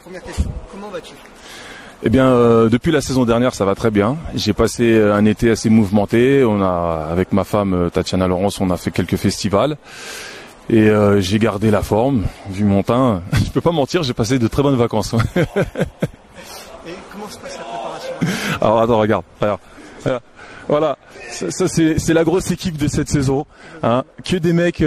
Première question, comment vas-tu? Eh bien, depuis la saison dernière, ça va très bien. J'ai passé un été assez mouvementé. Avec ma femme Tatiana Laurence, on a fait quelques festivals. Et j'ai gardé la forme, vu mon teint. Je peux pas mentir, j'ai passé de très bonnes vacances. Et comment se passe la préparation? Alors attends, regarde. Voilà, ça c'est la grosse équipe de cette saison. Hein. Que des mecs...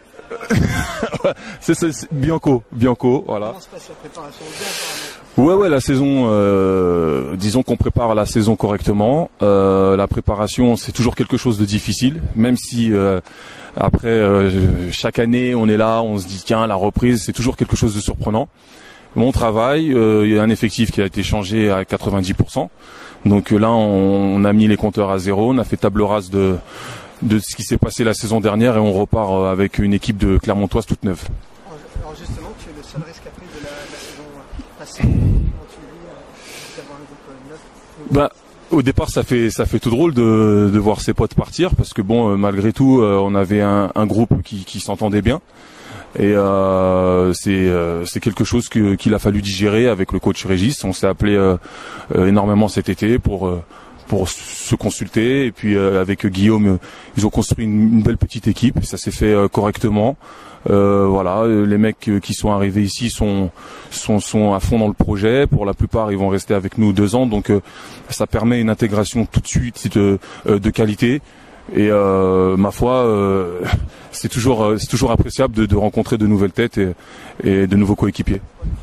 c'est Bianco, voilà. Comment se passe la préparation? Ouais, la saison, disons qu'on prépare la saison correctement. La préparation, c'est toujours quelque chose de difficile, même si après chaque année on est là, on se dit tiens, la reprise, c'est toujours quelque chose de surprenant. Mon travail, il y a un effectif qui a été changé à 90%. Donc là, on a mis les compteurs à zéro, on a fait table rase de ce qui s'est passé la saison dernière et on repart avec une équipe de Clermontoise toute neuve. Alors justement, tu es le seul rescapé de la saison passée. Comment tu vis d'avoir un groupe neuf? Au départ, ça fait tout drôle de voir ses potes partir parce que bon, malgré tout, on avait un groupe qui s'entendait bien. Et c'est quelque chose qu'il a fallu digérer avec le coach Régis. On s'est appelé énormément cet été pour se consulter et puis avec Guillaume ils ont construit une belle petite équipe, ça s'est fait correctement. Voilà, les mecs qui sont arrivés ici sont à fond dans le projet. Pour la plupart, ils vont rester avec nous 2 ans, donc ça permet une intégration tout de suite de qualité. Et ma foi, c'est toujours appréciable de rencontrer de nouvelles têtes et de nouveaux coéquipiers.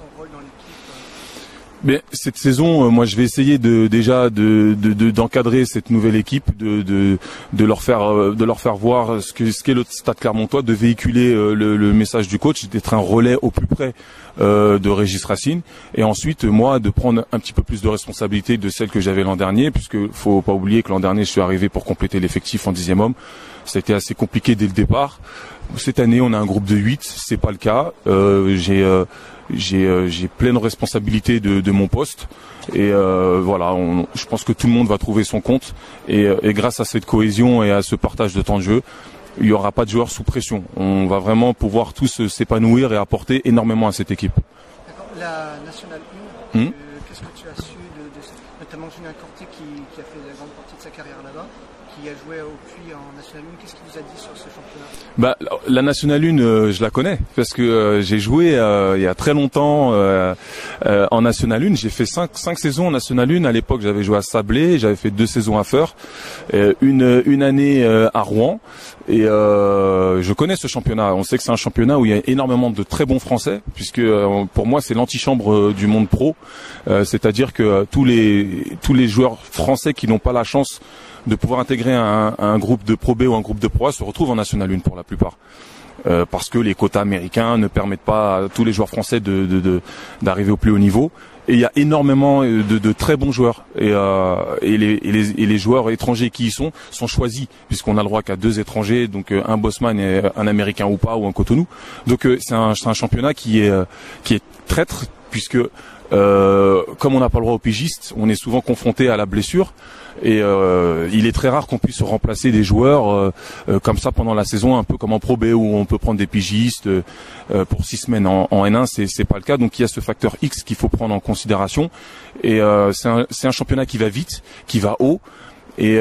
Mais cette saison, moi, je vais essayer d'encadrer cette nouvelle équipe, de leur faire voir ce qu'est le Stade Clermontois, de véhiculer le message du coach, d'être un relais au plus près de Régis Racine, et ensuite moi de prendre un petit peu plus de responsabilité de celle que j'avais l'an dernier, puisque faut pas oublier que l'an dernier je suis arrivé pour compléter l'effectif en 10e homme. Ça a été assez compliqué dès le départ. Cette année, on a un groupe de 8, c'est pas le cas. J'ai pleine responsabilité de mon poste et voilà, je pense que tout le monde va trouver son compte et grâce à cette cohésion et à ce partage de temps de jeu, il n'y aura pas de joueurs sous pression. On va vraiment pouvoir tous s'épanouir et apporter énormément à cette équipe. D'accord. La Nationale 1, qu'est-ce que tu as su notamment Julien Corté qui a fait la grande partie de sa carrière là-bas, qui a joué au Puy en Nationale 1, qu'est-ce qu'il vous a dit sur ce championnat? La Nationale 1, je la connais parce que j'ai joué il y a très longtemps en Nationale 1. J'ai fait 5 saisons en Nationale 1. À l'époque, j'avais joué à Sablé, j'avais fait 2 saisons à Feur, une année à Rouen. Et je connais ce championnat. On sait que c'est un championnat où il y a énormément de très bons Français, puisque pour moi c'est l'antichambre du monde pro. C'est-à-dire que tous les joueurs français qui n'ont pas la chance de pouvoir intégrer un groupe de Pro B ou un groupe de Pro A se retrouvent en National 1 pour la plupart. Parce que les quotas américains ne permettent pas à tous les joueurs français d'arriver au plus haut niveau. Et il y a énormément de très bons joueurs. Et les joueurs étrangers qui y sont choisis, puisqu'on a le droit qu'à 2 étrangers, donc un Bosman et un Américain ou pas, ou un Cotonou. Donc c'est un championnat qui est traître, puisque comme on n'a pas le droit aux pigistes, on est souvent confronté à la blessure. Et il est très rare qu'on puisse remplacer des joueurs comme ça pendant la saison, un peu comme en Pro B où on peut prendre des pigistes pour 6 semaines. En N1, c'est pas le cas. Donc il y a ce facteur X qu'il faut prendre en considération. Et c'est un championnat qui va vite, qui va haut et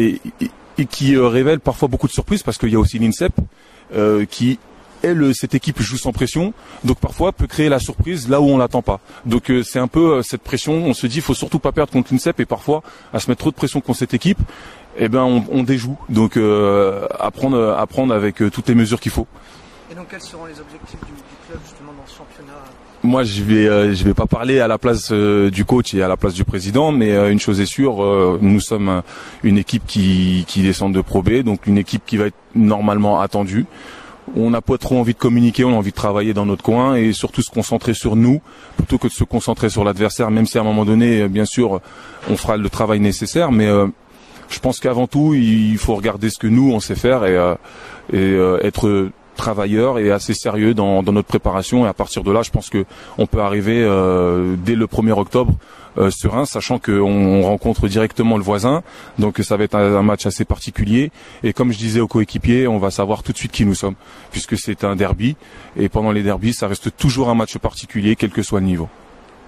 qui révèle parfois beaucoup de surprises parce qu'il y a aussi l'INSEP qui cette équipe joue sans pression, donc parfois peut créer la surprise là où on l'attend pas. Donc c'est un peu cette pression, on se dit il faut surtout pas perdre contre l'INSEP et parfois à se mettre trop de pression contre cette équipe, eh ben on déjoue. Donc apprendre avec toutes les mesures qu'il faut. Et donc quels seront les objectifs du club justement dans ce championnat? Moi je vais pas parler à la place du coach et à la place du président, mais une chose est sûre, nous sommes une équipe qui descend de Pro B, donc une équipe qui va être normalement attendue. On n'a pas trop envie de communiquer, on a envie de travailler dans notre coin et surtout se concentrer sur nous plutôt que de se concentrer sur l'adversaire, même si à un moment donné, bien sûr, on fera le travail nécessaire. Mais je pense qu'avant tout, il faut regarder ce que nous, on sait faire et être travailleur et assez sérieux dans notre préparation. Et à partir de là, je pense qu'on peut arriver dès le 1er octobre serein, sachant qu'on rencontre directement le voisin, donc ça va être un match assez particulier. Et comme je disais aux coéquipiers, on va savoir tout de suite qui nous sommes, puisque c'est un derby. Et pendant les derbys, ça reste toujours un match particulier, quel que soit le niveau.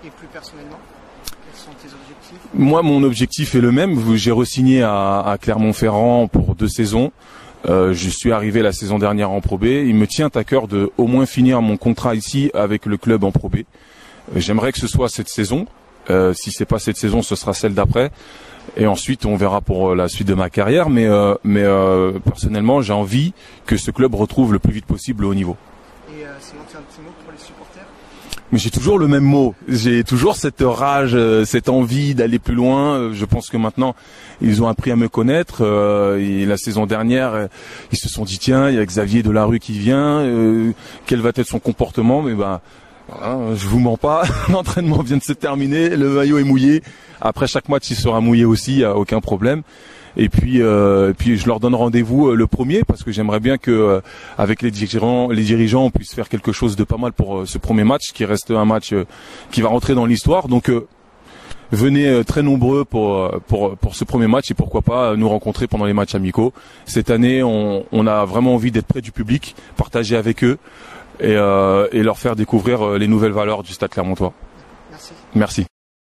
Et plus personnellement, quels sont tes objectifs? Moi, mon objectif est le même. J'ai re-signé à Clermont-Ferrand pour 2 saisons. Je suis arrivé la saison dernière en Pro B. Il me tient à cœur de au moins finir mon contrat ici avec le club en Pro B. J'aimerais que ce soit cette saison. Si c'est pas cette saison, ce sera celle d'après. Et ensuite, on verra pour la suite de ma carrière. Mais personnellement, j'ai envie que ce club retrouve le plus vite possible le haut niveau. Et sinon, tu as un petit mot pour les supporters? Mais j'ai toujours le même mot. J'ai toujours cette rage, cette envie d'aller plus loin. Je pense que maintenant, ils ont appris à me connaître. Et la saison dernière, ils se sont dit tiens, il y a Xavier Delarue qui vient. Quel va être son comportement? Mais voilà, je vous mens pas. L'entraînement vient de se terminer. Le maillot est mouillé. Après chaque match, il sera mouillé aussi. Il n'y a aucun problème. Et puis je leur donne rendez-vous le 1er parce que j'aimerais bien que avec les dirigeants, on puisse faire quelque chose de pas mal pour ce premier match qui reste un match qui va rentrer dans l'histoire. Donc venez très nombreux pour ce premier match et pourquoi pas nous rencontrer pendant les matchs amicaux. Cette année, on a vraiment envie d'être près du public, partager avec eux et leur faire découvrir les nouvelles valeurs du Stade Clermontois. Merci. Merci.